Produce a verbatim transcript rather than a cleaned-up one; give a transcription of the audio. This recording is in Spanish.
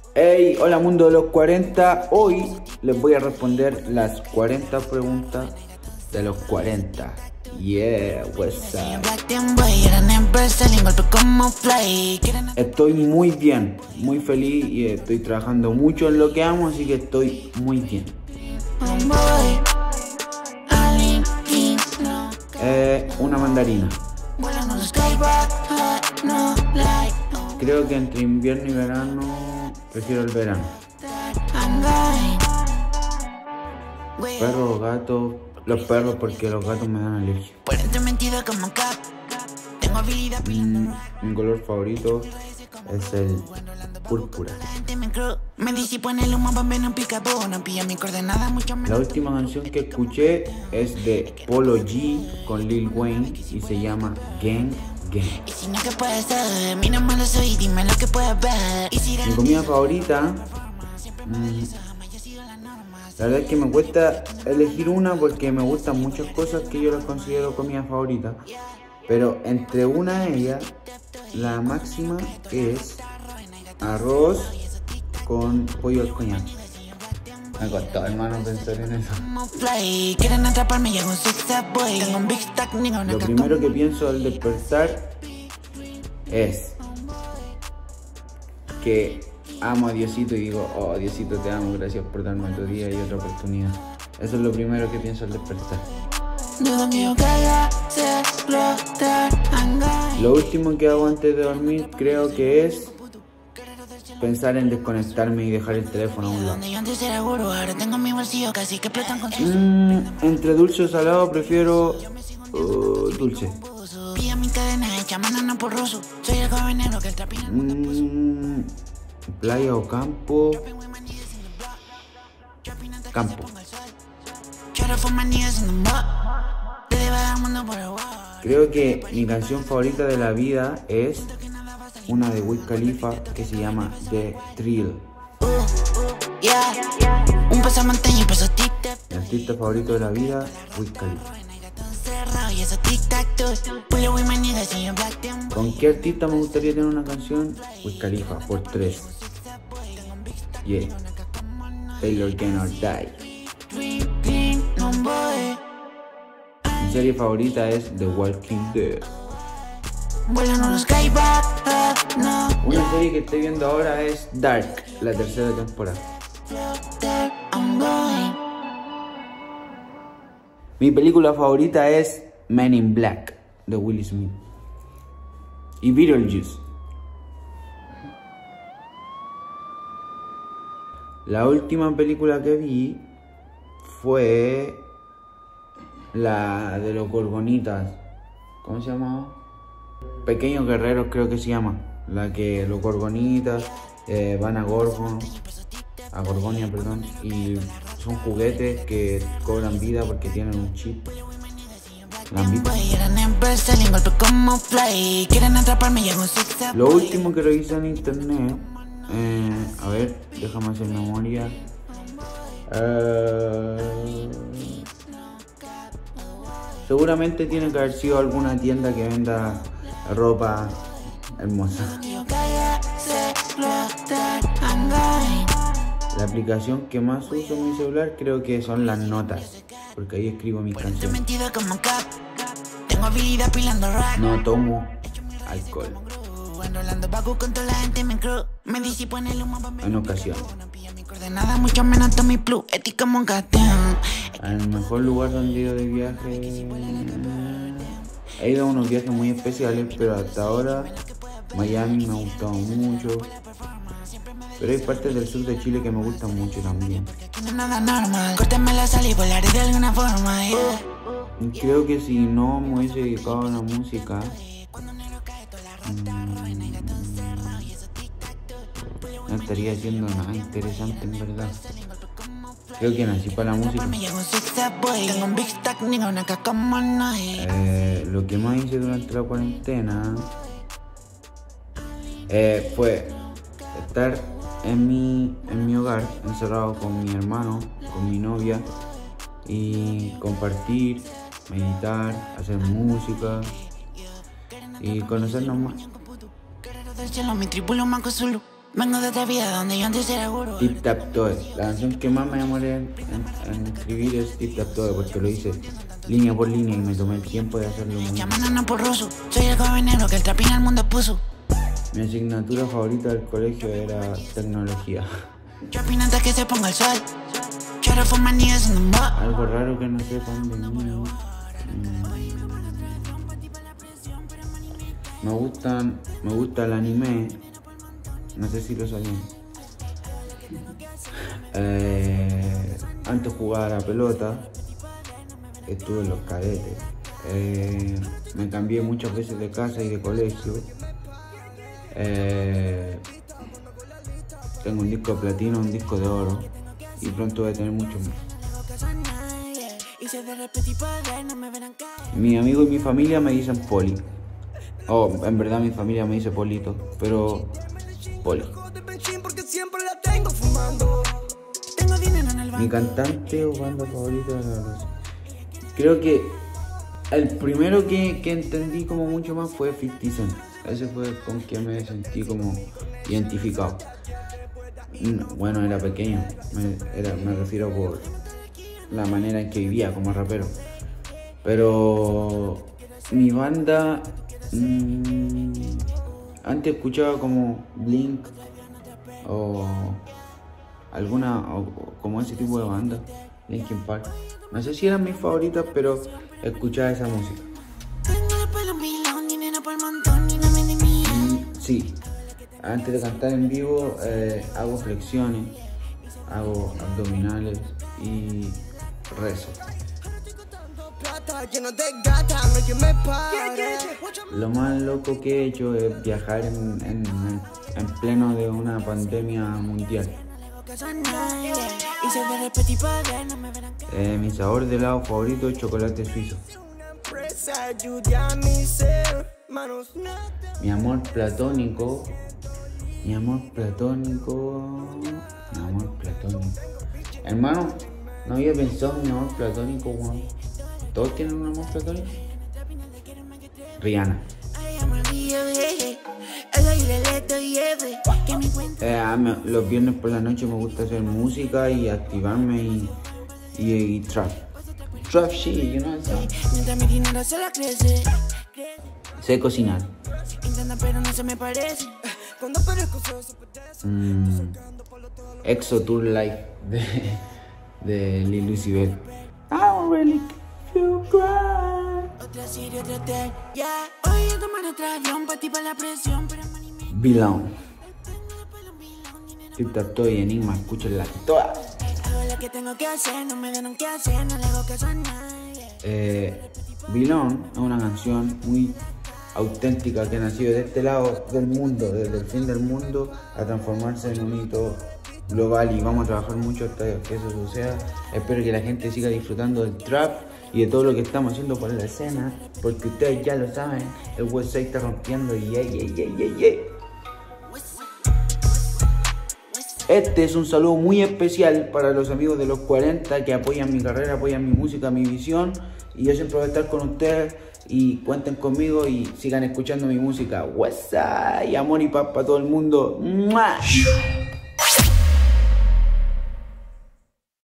Hey, hola mundo de los cuarenta. Hoy les voy a responder las cuarenta preguntas de los cuarenta. Yeah, what's up? Estoy muy bien, muy feliz y estoy trabajando mucho en lo que amo, así que estoy muy bien. Eh, una mandarina. Creo que entre invierno y verano prefiero el verano. Perros, gatos, los perros porque los gatos me dan alergia. Mm, mi color favorito es el púrpura. La última canción que escuché es de Polo G con Lil Wayne y se llama Gang Gang. Mi comida favorita, mmm, la verdad es que me cuesta elegir una porque me gustan muchas cosas que yo las considero comida favorita, pero entre una de ellas, la máxima es arroz con pollo al coñac. Me costó, hermano, pensar en eso. Lo primero que pienso al despertar es que amo a Diosito y digo, oh Diosito, te amo, gracias por darme otro día y otra oportunidad. Eso es lo primero que pienso al despertar. Lo último que hago antes de dormir creo que es pensar en desconectarme y dejar el teléfono a un lado. Mm, entre dulce o salado prefiero uh, dulce. Mm, playa o campo. Campo. Creo que mi canción favorita de la vida es una de Wiz Khalifa que se llama The Thrill. Mi artista favorito de la vida, Wiz Khalifa. ¿Con qué artista me gustaría tener una canción? Wiz Khalifa, por tres. Yeah. Taylor Can or Die. Mi serie favorita es The Walking Dead. Una serie que estoy viendo ahora es Dark, la tercera temporada. Mi película favorita es Men in Black, de Will Smith. Y Beetlejuice. La última película que vi fue la de los Gorgonitas. ¿Cómo se llama? Pequeños Guerreros creo que se llama. La que los Gorgonitas eh, van a Gorgon, a Gorgonia, perdón, y son juguetes que cobran vida porque tienen un chip. Lo último que revisé en internet, eh, a ver, déjame hacer memoria. Uh, seguramente tiene que haber sido alguna tienda que venda ropa hermosa. La aplicación que más uso en mi celular creo que son las notas, porque ahí escribo mis canciones. No tomo alcohol. En ocasiones. El mejor lugar donde he ido de viaje, he ido a unos viajes muy especiales, pero hasta ahora Miami me ha gustado mucho. Pero hay partes del sur de Chile que me gustan mucho también. Creo que si no me hubiese dedicado a la música, mmm, no estaría haciendo nada interesante en verdad. Creo que nací para la música. Eh, lo que más hice durante la cuarentena eh, fue estar en mi, en mi hogar, encerrado con mi hermano, con mi novia, y compartir, meditar, hacer música y conocernos más. Vengo de otra vida donde yo antes era gurú. Tip Tap Toe. La canción que más me demoré en, en, en escribir es Tip Tap Toe porque lo hice línea por línea y me tomé el tiempo de hacerlo muy bien. Llamando por ruso, soy el joven negro que el trapín al mundo puso. Mi asignatura favorita del colegio era tecnología. Yo opino antes que se ponga el sol. Quiero fumar niños en un bar. Algo raro que no sepan de mí. Me gustan, me gusta el anime. No sé si lo sabían. Eh, antes jugaba a la pelota. Estuve en los cadetes. Eh, me cambié muchas veces de casa y de colegio. Eh, tengo un disco de platino, un disco de oro. Y pronto voy a tener muchos más. Mi amigo y mi familia me dicen Poli. Oh, en verdad mi familia me dice Polito, pero Poli. Mi cantante o banda favorita de la verdad. Creo que el primero que, que entendí como mucho más fue cincuenta Cent. Ese fue con quien me sentí como identificado. Bueno, era pequeño, me, era, me refiero por la manera en que vivía como rapero. Pero mi banda, mmm, antes escuchaba como Blink o alguna, o, o como ese tipo de banda, Linkin Park. No sé si eran mis favoritas, pero escuchaba esa música. Mm, sí. Antes de cantar en vivo eh, hago flexiones, hago abdominales y rezo. Lo más loco que he hecho es viajar en, en, en pleno de una pandemia mundial. Eh, mi sabor de helado favorito es chocolate suizo. Mi amor platónico. Mi amor platónico. Mi amor platónico. Hermano, no había pensado en mi amor platónico, Juan. ¿Todos tienen un amor platónico? Rihanna. Eh, me, los viernes por la noche me gusta hacer música y activarme y, y, y trap. Trap shit, you know what I'm saying? Sé cocinar. Mm. Exo Tour Life de, de Lil Uzi Vert. I don't really feel cry. Belong. Tip Tap Toe y Enigma, escúchenlas todas. Eh, Belong es una canción muy auténtica que nació de este lado del mundo, desde el fin del mundo, a transformarse en un hito global y vamos a trabajar mucho hasta que eso suceda. Espero que la gente siga disfrutando del trap y de todo lo que estamos haciendo por la escena, porque ustedes ya lo saben, el Westside está rompiendo y yeah, yeah, yeah, yeah, yeah. Este es un saludo muy especial para los amigos de los cuarenta que apoyan mi carrera, apoyan mi música, mi visión, y yo siempre voy a estar con ustedes y cuenten conmigo y sigan escuchando mi música. Westside, amor y paz para todo el mundo. ¡Mua!